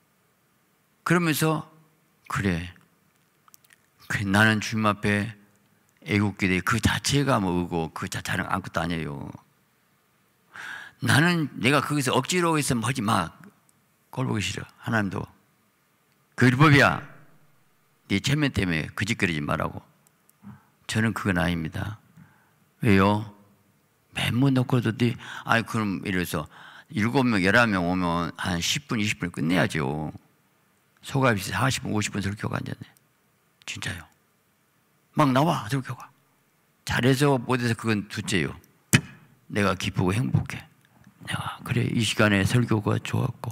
그러면서 그래 나는 주님 앞에 애국기대 그 자체가 뭐고 그 자체는 아무것도 아니에요. 나는 내가 거기서 억지로 있으면 하지 마. 꼴 보기 싫어. 하나님도 그 율법이야. 네 체면 때문에 거짓거리지 말라고. 저는 그건 아닙니다. 왜요? 맨문 놓고도 아니 그럼 이래서 7명 11명 오면 한 10분 20분을 끝내야죠. 소가입시 40분 50분 설교가 앉았네. 진짜요. 막 나와 설교가. 잘해서 못해서 그건 둘째요. 내가 기쁘고 행복해. 내가 그래 이 시간에 설교가 좋았고.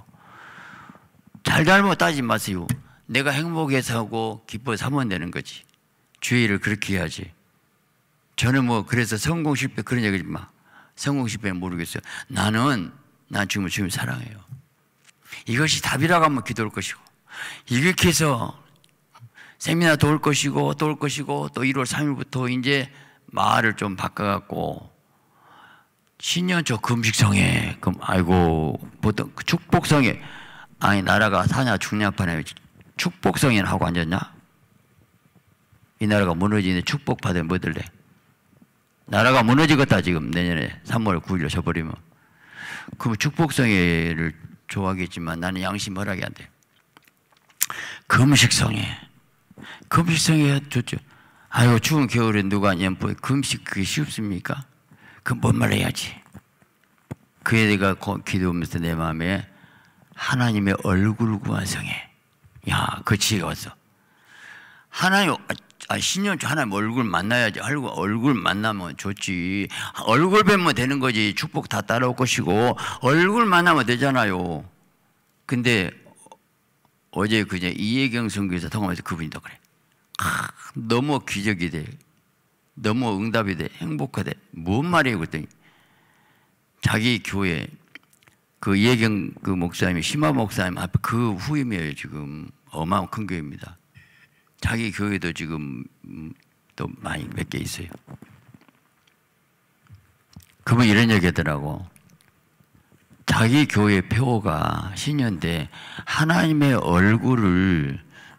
잘못 따지지 마세요. 내가 행복해서 하고 기뻐서 하면 되는 거지. 주의 일을 그렇게 해야지. 저는 뭐 그래서 성공 실패 그런 얘기지 마. 성공 실패는 모르겠어요. 난 지금 주님 사랑해요. 이것이 답이라고 하면 기도할 것이고, 이렇게 해서 세미나도 올 것이고 또 올 것이고 또 1월 3일부터 이제 말을 좀 바꿔갖고 신년초 금식성에 아이고 보통 축복성에 아니 나라가 사냐 죽냐 판에 축복성에 하고 앉았냐? 이 나라가 무너지는데 축복받으면 뭐 들래? 나라가 무너지겠다 지금 내년에 3월 9일로 져버리면. 그럼 축복성회를 좋아하겠지만 나는 양심 허락이 안 돼. 금식성회 좋죠. 아이고 추운 겨울에 누가 연포 금식 그게 쉽습니까? 그럼 뭔 말 해야지. 그에 내가 기도하면서 내 마음에 하나님의 얼굴 구한 성회. 야, 그 지혜가 왔어. 하나님 신년초 하나님 얼굴 만나야지. 얼굴 만나면 좋지. 얼굴 뵈면 되는 거지. 축복 다 따라올 것이고 얼굴 만나면 되잖아요. 근데 어제 그제 이혜경 선교사 통화해서 그분이 더 그래. 너무 기적이 돼. 너무 응답이 돼. 행복하대. 뭔 말이에요 그랬더니 자기 교회 그 이혜경 그 목사님이 심화 목사님 앞에 그 후임이에요. 지금 어마어마한 큰 교회입니다. 자기 교회도 지금 또 많이 몇 개 있어요. 그분 이런 얘기 하더라고. 자기 교회 표어가 신년대 하나님의 얼굴을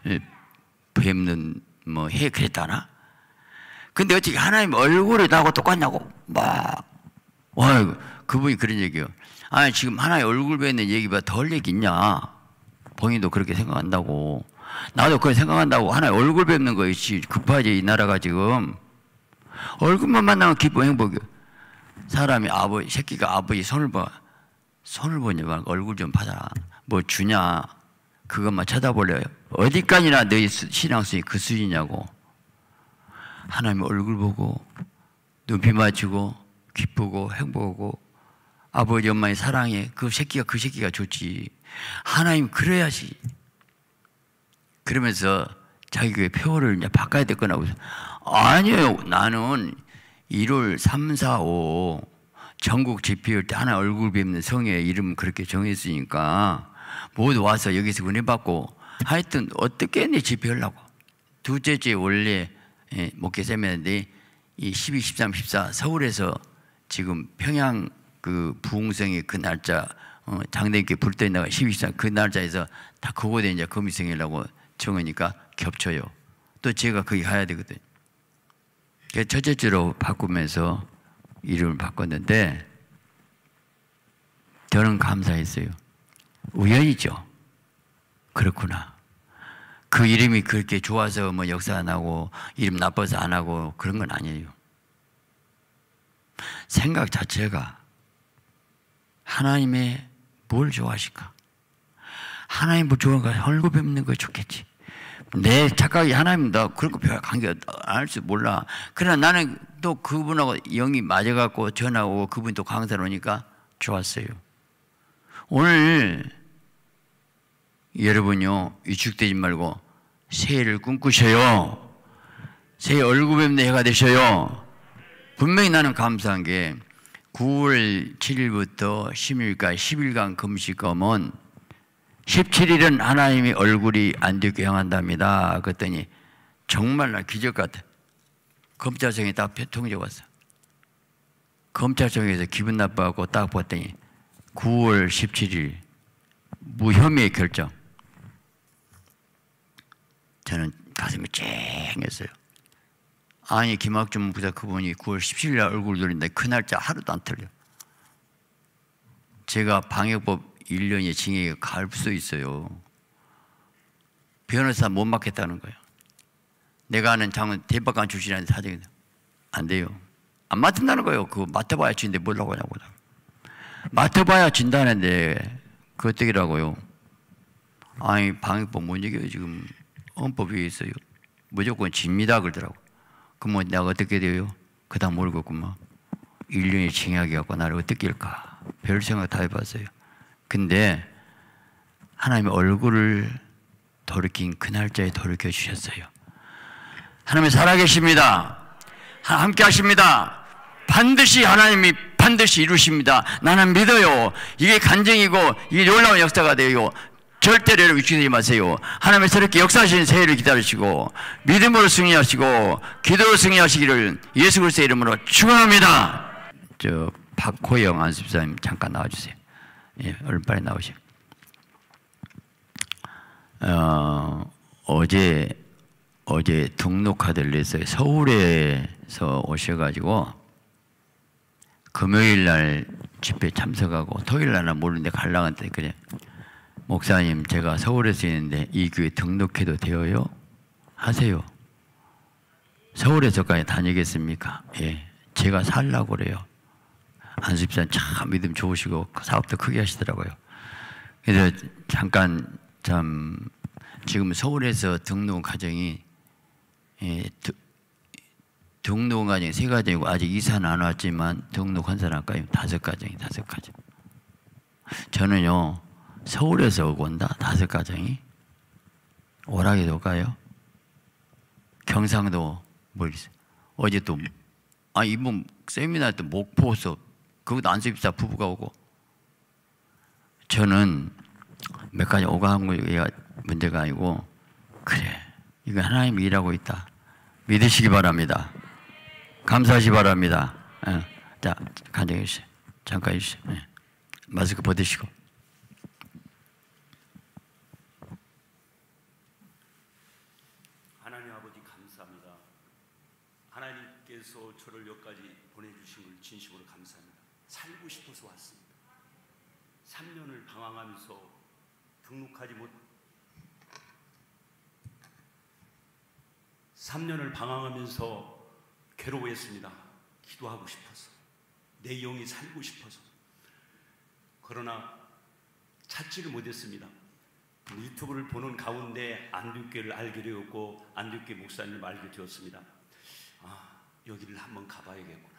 뵙는 뭐 해 그랬다나? 근데 어떻게 하나님 얼굴이 나하고 똑같냐고 막 그분이 그런 얘기요. 아니 지금 하나님 얼굴 뵙는 얘기보다 덜 얘기 있냐? 본인도 그렇게 생각한다고. 나도 그렇게 생각한다고. 하나님 얼굴 뵙는 거 있지. 급하지 이 나라가 지금. 얼굴만 만나면 기뻐 행복이요. 사람이 새끼가 아버지 손을 보냐 말 얼굴 좀 받아라. 뭐 주냐 그것만 쳐다보려요. 어디까지나 너희 신앙성이 그 수준이냐고. 하나님 얼굴 보고 눈빛 맞추고 기쁘고 행복하고 아버지 엄마의 사랑에 그 새끼가 좋지. 하나님 그래야지. 그러면서 자기 교회 표어를 이제 바꿔야 될 거라고. 아니에요. 나는 1월 3, 4, 5 전국 집회할 때 하나 얼굴 뵙는 성의 이름 그렇게 정했으니까 모두 와서 여기서 은혜 받고 하여튼 어떻게 내 집회하려고. 둘째 주에 원래 목회 세미나인데 이 12, 13, 14 서울에서 지금 평양 그 부흥성의 그 날짜 장대교회 불 때 나가 12, 13 그 날짜에서 다 그거에 이제 금식성이라고 정하니까 겹쳐요. 또 제가 거기 가야 되거든. 첫째 주로 바꾸면서 이름을 바꿨는데 저는 감사했어요. 우연이죠. 그렇구나. 그 이름이 그렇게 좋아서 뭐 역사 안 하고 이름 나빠서 안 하고 그런 건 아니에요. 생각 자체가 하나님의 뭘 좋아하실까? 하나님 뭘 좋아하는가? 얼굴 뵙는 거 좋겠지. 내 착각이 하나님 나 그런 거 별 관계 안 할 줄 몰라. 그러나 나는 또 그분하고 영이 맞아갖고 전화오고 그분이 또 강사로 오니까 좋았어요. 오늘 여러분요 위축되지 말고 새해를 꿈꾸셔요. 새해 얼굴 뵙는 해가 되셔요. 분명히 나는 감사한 게 9월 7일부터 10일까지 10일간 금식검은 17일은 하나님이 얼굴이 안디옥에 향한답니다. 그랬더니 정말 나 기적 같아. 검찰청에 딱 통지가 왔어. 검찰청에서 기분 나빠갖고 딱 봤더니 9월 17일 무혐의 결정. 저는 가슴이 쨍했어요. 아니 김학준 부사 그분이 9월 17일 날 얼굴 돌린다. 그 날짜 하루도 안 틀려. 제가 방역법 1년의 징역에 갈 수 있어요. 변호사 못 맡겠다는 거예요. 내가 아는 장은 대법관 출신한테 사정이 안 돼요. 안 맡는다는 거예요. 그거 맡아봐야 진데 뭐라고 하냐고. 맡아봐야 진다는데 그 어떻게라고요? 아니 방역법 못 이겨요. 지금 헌법 위에 있어요. 무조건 집니다 그러더라고. 그럼 내가 어떻게 돼요? 그다 모르겠구만. 1년이 징역이 갖고 나를 어떻게 할까? 별 생각 다 해봤어요. 근데 하나님의 얼굴을 돌이킨 그 날짜에 돌이켜 주셨어요. 하나님이 살아계십니다. 함께 하십니다. 반드시 하나님이 반드시 이루십니다. 나는 믿어요. 이게 간증이고 이게 놀라운 역사가 돼요. 절대로 위축되지 마세요. 하나님의 새롭게 역사하시는 새해를 기다리시고 믿음으로 승리하시고 기도로 승리하시기를 예수 그리스도의 이름으로 축원합니다. 저 박호영 안수집사님 잠깐 나와주세요. 예, 얼른 빨리 나오시오. 어제 등록카드를 냈어요. 서울에서 오셔가지고 금요일 날 집회 참석하고 토요일 날은 모르는데 가려고 했더니 그래. 목사님 제가 서울에서 있는데 이 교회 등록해도 되어요? 하세요. 서울에서까지 다니겠습니까? 예, 제가 살라고 그래요. 안수집사님 참 믿음 좋으시고 사업도 크게 하시더라고요. 그래서 잠깐 참 지금 서울에서 등록 가정이 등록 가정이 3가정이고 아직 이사는 안 왔지만 등록한 사람까지 5가정이 5가정. 저는요 서울에서 오고 온다 5가정이 오락에도 올까요? 경상도 모르겠어요. 어제 또 이번 세미나 때 목포서 거기도 안수집사 부부가 오고. 저는 몇 가지 오가한 거가 문제가 아니고 그래 이거 하나님이 일하고 있다 믿으시기 바랍니다. 감사하시기 바랍니다. 자 간증해 주세요. 잠깐 해주세요. 마스크 벗으시고. 하나님 아버지 감사합니다. 하나님께서 저를 여기까지 보내주신 걸 진심으로 감사합니다. 살고 싶어서 왔습니다. 3년을 방황하면서 등록하지 못 3년을 방황하면서 괴로워했습니다. 기도하고 싶어서 내 영이 살고 싶어서. 그러나 찾지를 못했습니다. 유튜브를 보는 가운데 안디옥교회를 알게 되었고 안디옥교회 목사님을 알게 되었습니다. 여기를 한번 가봐야겠구나.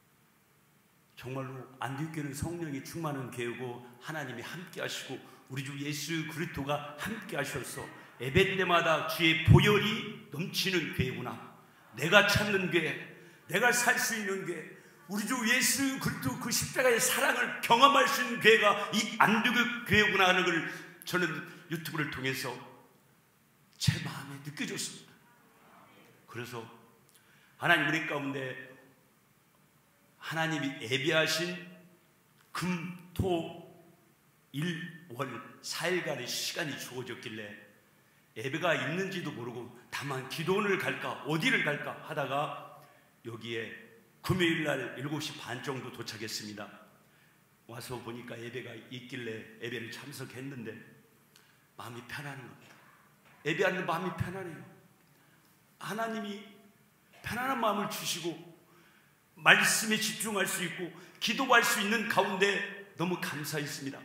정말로 안디옥교회는 성령이 충만한 교회고 하나님이 함께 하시고 우리 주 예수 그리스도가 함께 하셔서 예배 때마다 주의 보혈이 넘치는 교회구나. 내가 찾는 교회, 내가 살 수 있는 교회, 우리 주 예수 그리스도 그 십자가의 사랑을 경험할 수 있는 교회가 이 안디옥 교회구나 하는 걸 저는 유튜브를 통해서 제 마음에 느껴졌습니다. 그래서 하나님 우리 가운데 하나님이 예배하신 금, 토, 일, 월 4일간의 시간이 주어졌길래 예배가 있는지도 모르고 다만 기도원을 갈까 어디를 갈까 하다가 여기에 금요일날 7시 반 정도 도착했습니다. 와서 보니까 예배가 있길래 예배를 참석했는데 마음이 편안한 겁니다. 예배하는 마음이 편안해요. 하나님이 편안한 마음을 주시고 말씀에 집중할 수 있고 기도할 수 있는 가운데 너무 감사했습니다.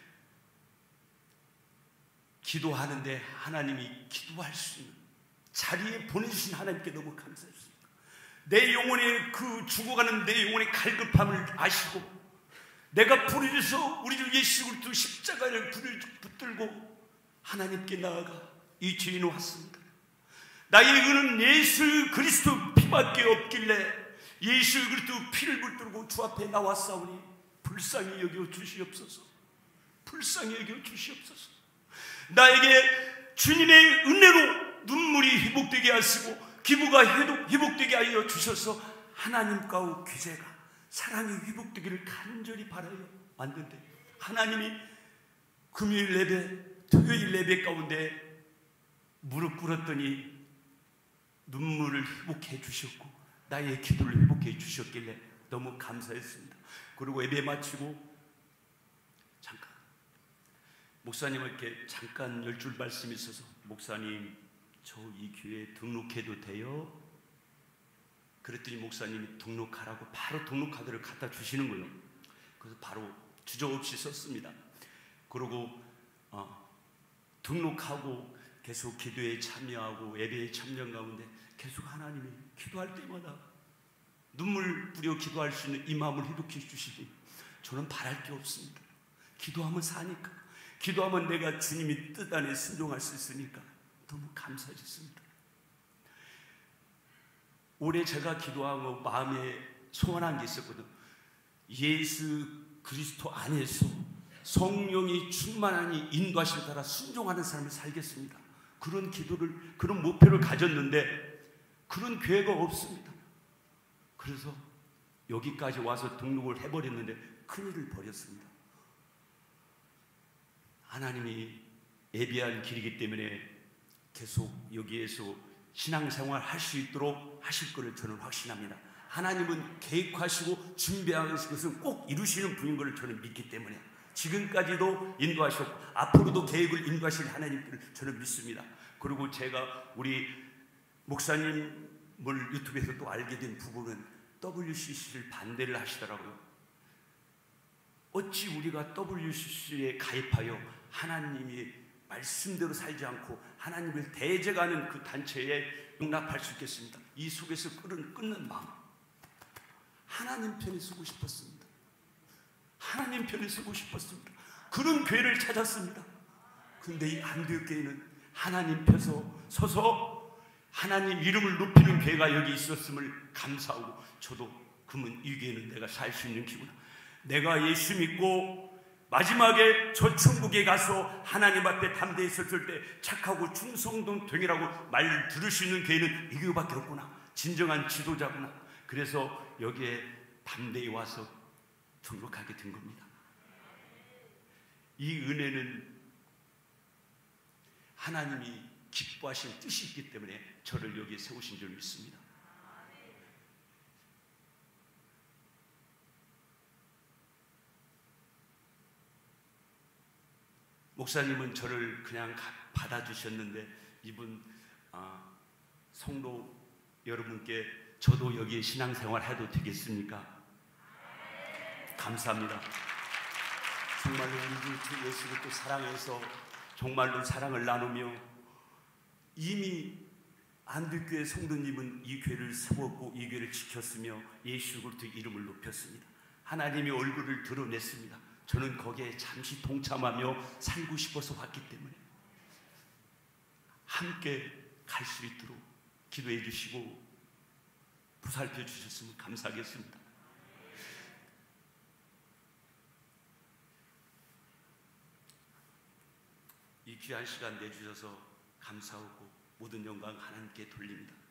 기도하는데 하나님이 기도할 수 있는 자리에 보내주신 하나님께 너무 감사했습니다. 내 영혼의 그 죽어가는 내 영혼의 갈급함을 아시고 내가 부르짖어서 우리 주 예수 그리스도 십자가를 붙들고 하나님께 나아가 이 죄인을 왔습니다. 나의 의는 예수 그리스도 피밖에 없길래 예수 그리스도 피를 붙들고 주 앞에 나왔사오니 불쌍히 여겨 주시옵소서. 불쌍히 여겨 주시옵소서. 나에게 주님의 은혜로 눈물이 회복되게 하시고 기부가 회복되게 하여 주셔서 하나님과의 교제가, 사랑이 회복되기를 간절히 바라요 왔는데, 하나님이 금요일 예배, 토요일 예배 가운데 무릎 꿇었더니 눈물을 회복해 주셨고 나의 기도를 회복해 주셨길래 너무 감사했습니다. 그리고 예배 마치고 잠깐 목사님께 잠깐 10줄 말씀이 있어서, 목사님 저 이 교회에 등록해도 돼요? 그랬더니 목사님이 등록하라고 바로 등록카드를 갖다 주시는 거예요. 그래서 바로 주저없이 썼습니다. 그리고 등록하고 계속 기도에 참여하고 예배에 참여한 가운데 계속 하나님이 기도할 때마다 눈물 뿌려 기도할 수 있는 이 마음을 회복해 주시니 저는 바랄 게 없습니다. 기도하면 사니까, 기도하면 내가 주님이 뜻 안에 순종할 수 있으니까 너무 감사했습니다. 올해 제가 기도하고 마음에 소원한 게 있었거든요. 예수 그리스도 안에서 성령이 충만하니 인도하심에 따라 순종하는 삶을 살겠습니다. 그런 기도를, 그런 목표를 가졌는데 그런 교회가 없습니다. 그래서 여기까지 와서 등록을 해버렸는데 큰일을 벌였습니다. 하나님이 예비한 길이기 때문에 계속 여기에서 신앙생활 할 수 있도록 하실 것을 저는 확신합니다. 하나님은 계획하시고 준비하는 것은 꼭 이루시는 분인 것을 저는 믿기 때문에 지금까지도 인도하셨고 앞으로도 계획을 인도하실 하나님을 저는 믿습니다. 그리고 제가 우리 목사님을 유튜브에서 또 알게 된 부분은 WCC를 반대를 하시더라고요. 어찌 우리가 WCC에 가입하여 하나님이 말씀대로 살지 않고 하나님을 대적하는 그 단체에 용납할 수 있겠습니다. 이 속에서 끓는 마음, 하나님 편에 서고 싶었습니다. 하나님 편에 서고 싶었습니다. 그런 교회를 찾았습니다. 그런데 이 안디옥교회는 하나님 편에서 서서 하나님 이름을 높이는 교회가 여기 있었음을 감사하고, 저도 그러면 이 교회는 내가 살 수 있는 기구나, 내가 예수 믿고 마지막에 저 천국에 가서 하나님 앞에 담대히 섰을 때 착하고 충성된 동이라고 말 들을 수 있는 교회는 이 교회밖에 없구나, 진정한 지도자구나. 그래서 여기에 담대히 와서 등록하게 된 겁니다. 이 은혜는 하나님이 기뻐하신 뜻이 있기 때문에 저를 여기에 세우신 줄 믿습니다. 목사님은 저를 그냥 받아주셨는데 이분 성도 여러분께 저도 여기에 신앙생활 해도 되겠습니까? 감사합니다. 정말로 우리 주 예수를 또 사랑해서 정말로 사랑을 나누며, 이미 안디옥교회 성도님은 이 교회를 세웠고 이 교회를 지켰으며 예수 그리스도의 이름을 높였습니다. 하나님의 얼굴을 드러냈습니다. 저는 거기에 잠시 동참하며 살고 싶어서 왔기 때문에 함께 갈 수 있도록 기도해 주시고 보살펴 주셨으면 감사하겠습니다. 이 귀한 시간 내주셔서 감사하고 모든 영광 하나님께 돌립니다.